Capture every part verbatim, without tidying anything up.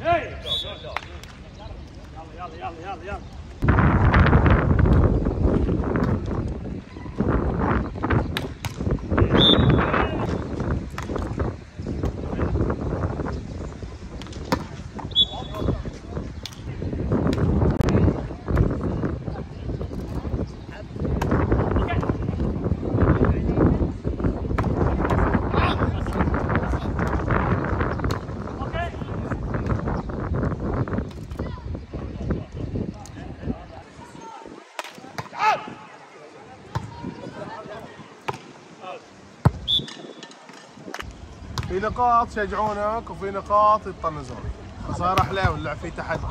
يلا يلا يلا يلا في نقاط يشجعونك وفي نقاط يطنزون، فصار احلى واللعب فيه تحدي.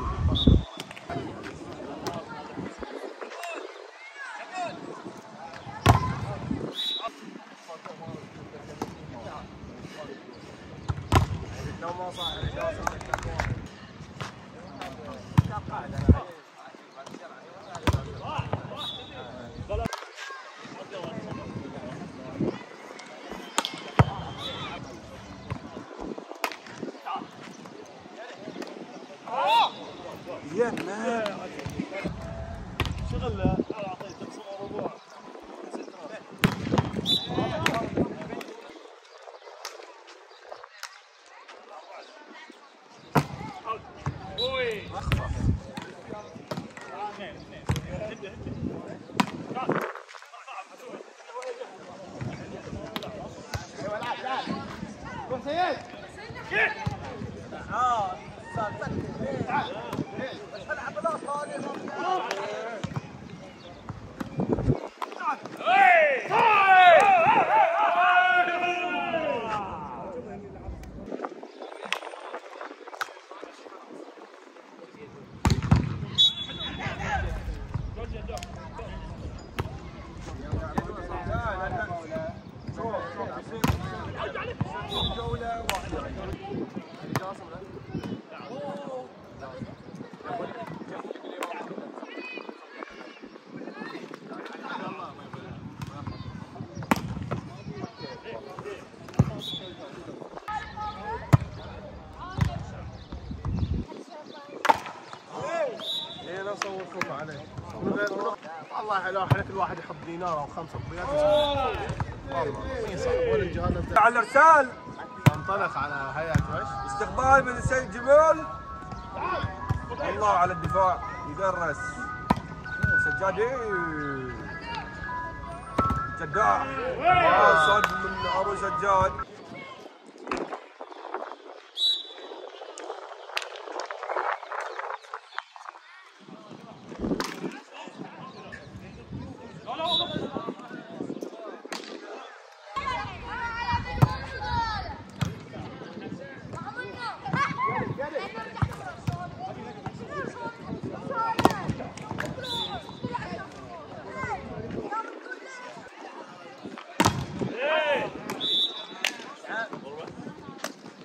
يا مان شغل اعطيك تقسم ربوع اوي اخفف سيد اه تعال صوركم عليه والله حلو احنا كل واحد يحط دينار او خمسه ريال والله يصعب ولا الجهاز على الارسال انطلق على هيئه وش استقبال من السيد جمال الله على الدفاع يدرس سجادي جداع صد من ابو سجاد